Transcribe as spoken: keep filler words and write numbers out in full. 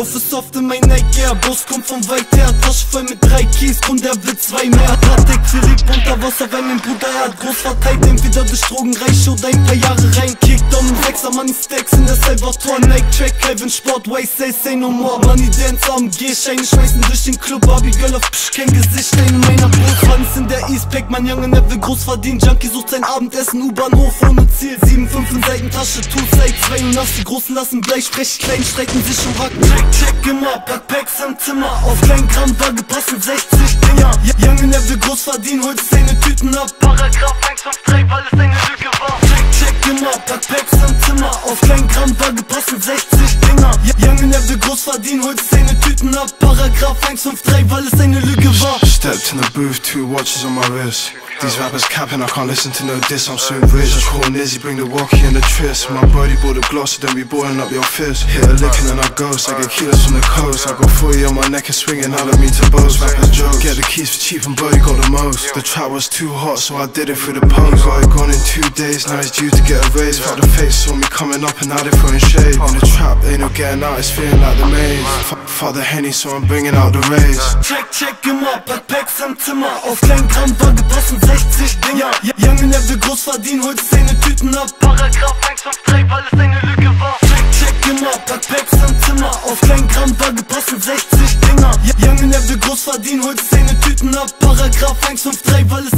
laufe soft in mein Nike Air. Boss kommt von weit her, Tasche voll mit drei Keys, und der will zwei mehr. Patek Philipp unter Wasser, weil mein Bruder, er hat groß verteilt. Entweder durch Drogen reich oder ein paar Jahre rein. Kickdown und Sechser, Money Stacks in der Salvatore. Nike Track, Calvin Sport, Way say, say no more. Money Dance, A M G, Scheine schmeißen durch den Club. Barbie Girl auf Psch, kein Gesicht, in meiner Brust. Franz in der Eastpack, mein Junge, der will groß verdienen. Junkie sucht sein Abendessen, U-Bahnhof ohne Ziel. Sieben, fünf in Seitentasche, Two-Side, zwei und nass. Die Großen lassen gleich frech, klein streiten sich um Hack. Check, check immer, pack Packs im Zimmer. Auf kleinen Grammwaage passen sechzig Dinger. Junge, der will groß verdienen, holt seine Tüten ab. Paragraph eins fünf drei, weil es eine Lüge war. Check, check immer, pack Packs im Zimmer. Auf kleinen Grammwaage passen sechzig Dinger. Junge, der will groß verdienen, holt seine Tüten ab. Paragraph eins fünf drei, weil es eine Lüge war. Stepped in the booth, two watches on my wrist. These rappers capping, I can't listen to no diss, I'm so rich. I call Nizzy, bring the walkie and the tris. My buddy bought a gloss, so then we boiling up your fist. Hit a lick and then I ghost, I get kilos from the coast. I got forty on my neck and swinging, I don't mean to boast. Rappers joke, get the keys for cheap and buddy got the most. The trap was too hot, so I did it through the post. Got it gone in two days, now it's due to get a raise. Fuck the face, saw me coming up and now they throwing shade. In the trap, ain't no getting out, it's feeling like the maze. Fuck, fuck the Henny, so I'm bringing out the rays. Check, check immer, pack Packs im Zimmer. Auf kleinen Grammwaage passen sechzig Dinger. Junge, der will groß verdienen, holt seine Tüten ab. Paragraph eins fünf drei, weil es eine Lüge war. Check, check immer, pack Packs im Zimmer. Auf kleinen Grammwaage passen sechzig Dinger. Junge, der will groß verdienen, holt seine Tüten ab. Paragraph eins fünf drei, weil es